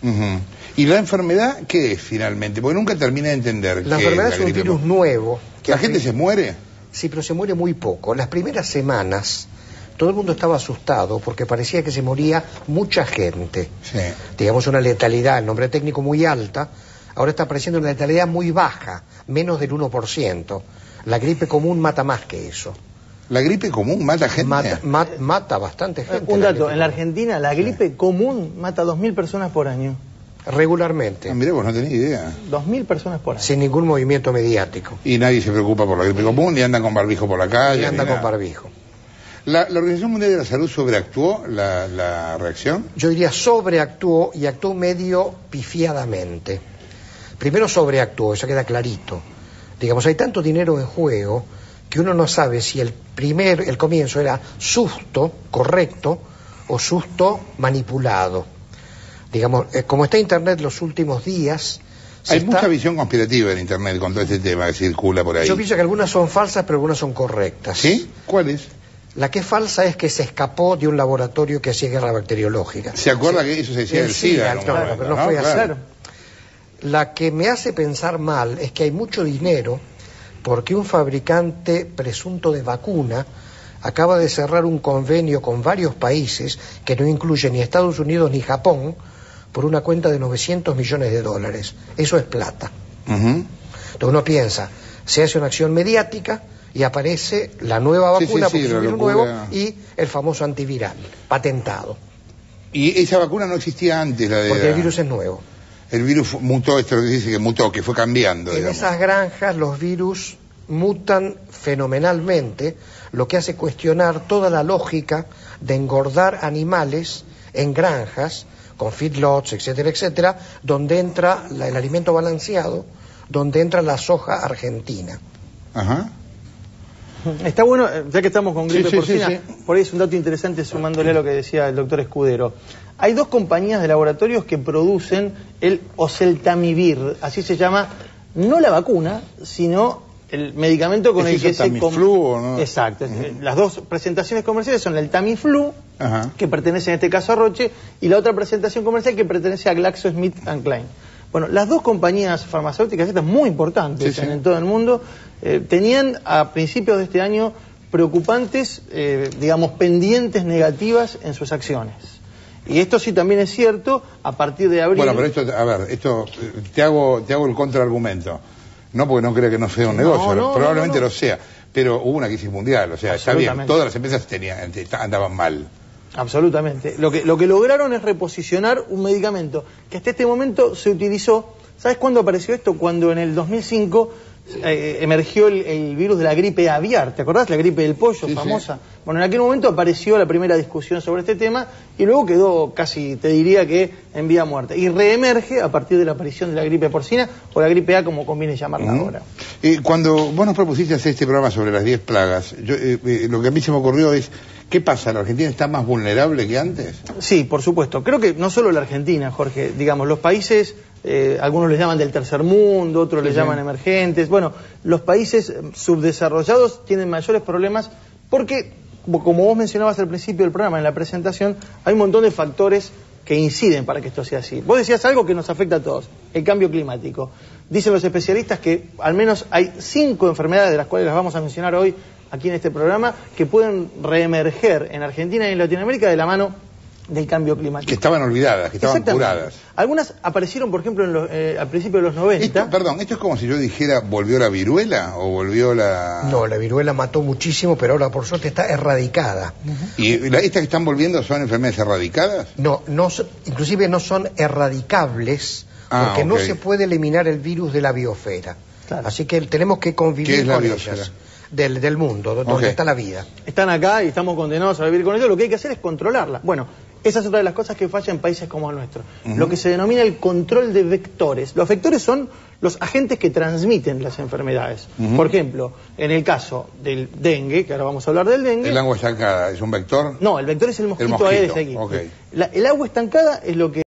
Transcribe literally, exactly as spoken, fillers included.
Uh-huh. ¿Y la enfermedad qué es finalmente? Porque nunca terminé de entender. La enfermedad es, la es un virus nuevo. ¿La gente se muere? Sí, pero se muere muy poco. Las primeras semanas todo el mundo estaba asustado porque parecía que se moría mucha gente. Sí. Digamos una letalidad, el nombre técnico, muy alta. Ahora está apareciendo una letalidad muy baja, menos del uno por ciento. La gripe común mata más que eso. ¿La gripe común mata gente? Mata, mat, mata bastante gente. Un dato, la en la Argentina la gripe sí. común mata a dos mil personas por año. Regularmente. Ah, mirá, vos no tenés idea. dos mil personas por año. Sin ningún movimiento mediático. Y nadie se preocupa por la gripe común, ni andan con barbijo por la calle. Ni andan ni con barbijo. ¿La, ¿La Organización Mundial de la Salud sobreactuó la, la reacción? Yo diría sobreactuó y actuó medio pifiadamente. Primero sobreactuó, eso queda clarito. Digamos, hay tanto dinero en juego que uno no sabe si el primer, el comienzo era susto correcto o susto manipulado. Digamos, eh, como está Internet los últimos días... Hay está... mucha visión conspirativa en Internet con todo este tema que circula por ahí. Yo pienso que algunas son falsas, pero algunas son correctas. ¿Sí? ¿Cuáles? La que es falsa es que se escapó de un laboratorio que hacía guerra bacteriológica. ¿Se acuerda sí. que eso se decía del SIDA? SIDA, claro, pero no, no fue así. Claro. La que me hace pensar mal es que hay mucho dinero porque un fabricante presunto de vacuna acaba de cerrar un convenio con varios países que no incluye ni Estados Unidos ni Japón por una cuenta de novecientos millones de dólares. Eso es plata. Uh-huh. Entonces uno piensa, se hace una acción mediática y aparece la nueva vacuna, sí, sí, sí, porque es un virus locura... nuevo, y el famoso antiviral, patentado. Y esa vacuna no existía antes, la de... Porque el virus es nuevo. El virus mutó, esto dice que mutó, que fue cambiando, En digamos. esas granjas los virus mutan fenomenalmente, lo que hace cuestionar toda la lógica de engordar animales en granjas, con feedlots, etcétera, etcétera, donde entra la, el alimento balanceado, donde entra la soja argentina. Ajá. Está bueno, ya que estamos con gripe sí, sí, porcina, sí, sí. por ahí es un dato interesante sumándole a lo que decía el doctor Escudero. Hay dos compañías de laboratorios que producen el oseltamivir, así se llama, no la vacuna, sino el medicamento con ¿Es el que se... Tamiflu o no? Exacto. Uh-huh. Las dos presentaciones comerciales son el Tamiflu, uh-huh. que pertenece en este caso a Roche, y la otra presentación comercial que pertenece a GlaxoSmithKline. Bueno, las dos compañías farmacéuticas, estas muy importantes sí, sí. en todo el mundo, eh, tenían a principios de este año preocupantes, eh, digamos, pendientes negativas en sus acciones. Y esto sí también es cierto, a partir de abril... Bueno, pero esto, a ver, esto, te hago, te hago el contraargumento. No porque no crea que no sea un negocio, no, no, probablemente no, no. lo sea, pero hubo una crisis mundial, o sea, está bien, todas las empresas tenían, andaban mal. Absolutamente. Lo que, lo que lograron es reposicionar un medicamento que hasta este momento se utilizó. ¿Sabes cuándo apareció esto? Cuando en el dos mil cinco eh, emergió el, el virus de la gripe aviar. ¿Te acordás? La gripe del pollo, sí, famosa. Sí. Bueno, en aquel momento apareció la primera discusión sobre este tema y luego quedó casi, te diría que en vía muerta. Y reemerge a partir de la aparición de la gripe porcina o la gripe A, como conviene llamarla uh-huh. ahora. Eh, cuando vos nos propusiste hacer este programa sobre las diez plagas, yo, eh, eh, lo que a mí se me ocurrió es... ¿Qué pasa? ¿La Argentina está más vulnerable que antes? Sí, por supuesto. Creo que no solo la Argentina, Jorge. Digamos, los países, eh, algunos les llaman del tercer mundo, otros sí, les sí. llaman emergentes. Bueno, los países subdesarrollados tienen mayores problemas porque, como vos mencionabas al principio del programa, en la presentación, hay un montón de factores que inciden para que esto sea así. Vos decías algo que nos afecta a todos, el cambio climático. Dicen los especialistas que al menos hay cinco enfermedades, de las cuales las vamos a mencionar hoy, aquí en este programa, que pueden reemerger en Argentina y en Latinoamérica de la mano del cambio climático. Que estaban olvidadas, que estaban curadas. Algunas aparecieron, por ejemplo, en los, eh, al principio de los noventa. Esto, perdón, ¿esto es como si yo dijera, ¿volvió la viruela o volvió la...? No, la viruela mató muchísimo, pero ahora por suerte está erradicada. Uh-huh. ¿Y la, estas que están volviendo son enfermedades erradicadas? No, no inclusive no son erradicables, ah, porque okay. no se puede eliminar el virus de la biosfera. Claro. Así que tenemos que convivir ¿Qué es la con biosfera? ellas. Del, del mundo, donde okay. está la vida. Están acá y estamos condenados a vivir con ellos. Lo que hay que hacer es controlarla. Bueno, esa es otra de las cosas que falla en países como el nuestro. Uh-huh. Lo que se denomina el control de vectores. Los vectores son los agentes que transmiten las enfermedades. Uh-huh. Por ejemplo, en el caso del dengue, que ahora vamos a hablar del dengue... ¿El agua estancada es un vector? No, el vector es el mosquito, el mosquito. Aedes aegypti. Okay. La, el agua estancada es lo que...